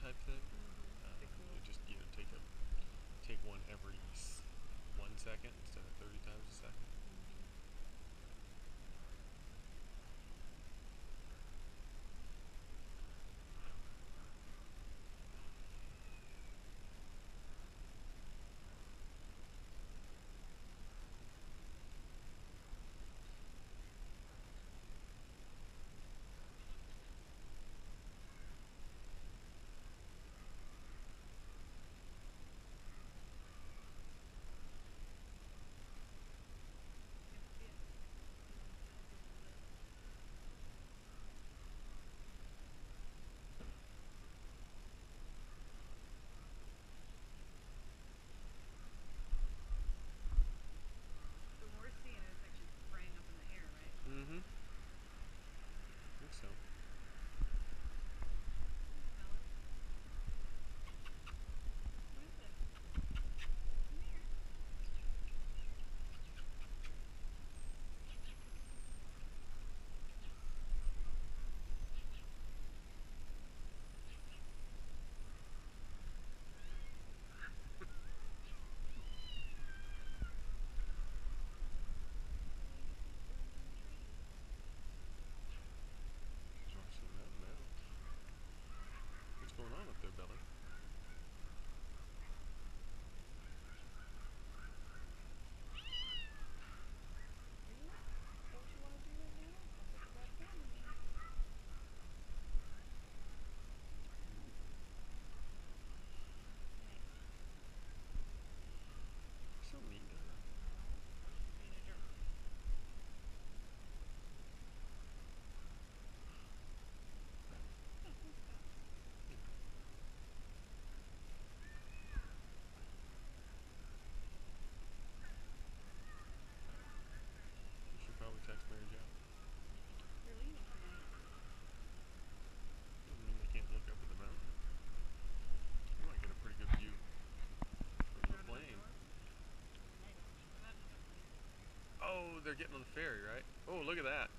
type thing. You just take one every 1 second instead of 30 times a second. Mm-hmm. I think so. Awesome. Now. What's going on up there, Belly? So neat. You should probably text Mary Jo. You're leaving tonight. Doesn't mean they can't look up at the mountain. You might get a pretty good view from the plane. Oh, they're getting on the ferry, right? Oh, look at that.